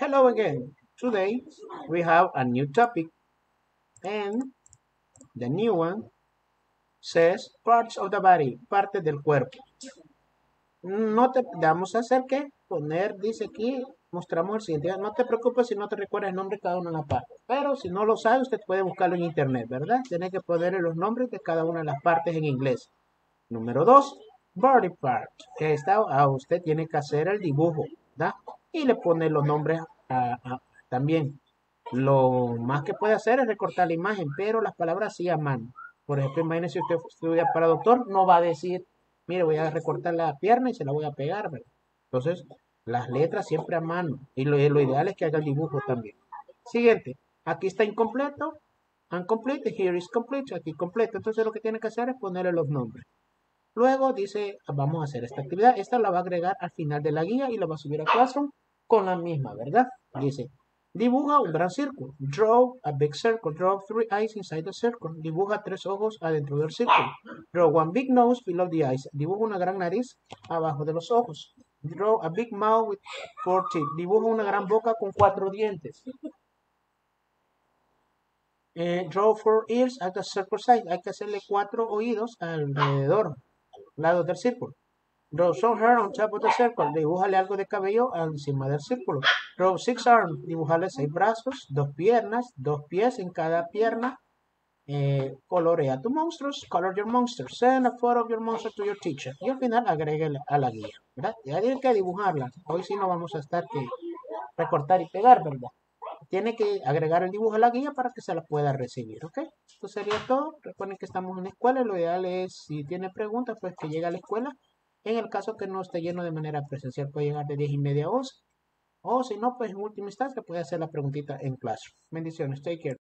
Hello again. Today we have a new topic and the new one says parts of the body, partes del cuerpo. No te vamos a hacer que poner, dice aquí, mostramos el siguiente. No te preocupes si no te recuerdas el nombre de cada una de las partes. Pero si no lo sabe, usted puede buscarlo en internet, ¿verdad? Tiene que ponerle los nombres de cada una de las partes en inglés. Número 2, body part. Usted tiene que hacer el dibujo, ¿verdad? Y le pone los nombres también. Lo más que puede hacer es recortar la imagen, pero las palabras sí a mano. Por ejemplo, imagínese si usted estudia para doctor, no va a decir, mire, voy a recortar la pierna y se la voy a pegar, ¿verdad? Entonces, las letras siempre a mano. Y lo ideal es que haga el dibujo también. Siguiente, aquí está incompleto, incomplete, here is complete, aquí completo. Entonces lo que tiene que hacer es ponerle los nombres. Luego dice, vamos a hacer esta actividad. Esta la va a agregar al final de la guía y la va a subir a Classroom con la misma, ¿verdad? Dice, dibuja un gran círculo. Draw a big circle. Draw 3 eyes inside the circle. Dibuja 3 ojos adentro del círculo. Draw one big nose below the eyes. Dibuja una gran nariz abajo de los ojos. Draw a big mouth with 4 teeth. Dibuja una gran boca con 4 dientes. Draw 4 ears at the circle side. Hay que hacerle 4 oídos alrededor, lados del círculo. Draw some hair on top of the circle. Dibújale algo de cabello encima del círculo. Draw 6 arms. Dibújale 6 brazos, 2 piernas, 2 pies en cada pierna. Colorea tu monstruos. Color your monster. Send a photo of your monster to your teacher. Y al final agregue a la guía, ¿verdad? Ya tienen que dibujarla. Hoy sí no vamos a estar que recortar y pegar, ¿verdad? Tiene que agregar el dibujo a la guía para que se la pueda recibir, ¿ok? Esto sería todo. Recuerden que estamos en la escuela. Lo ideal es, si tiene preguntas, pues que llegue a la escuela. En el caso que no esté lleno de manera presencial, puede llegar de 10:30 a 11. O si no, pues en última instancia puede hacer la preguntita en clase. Bendiciones. Take care.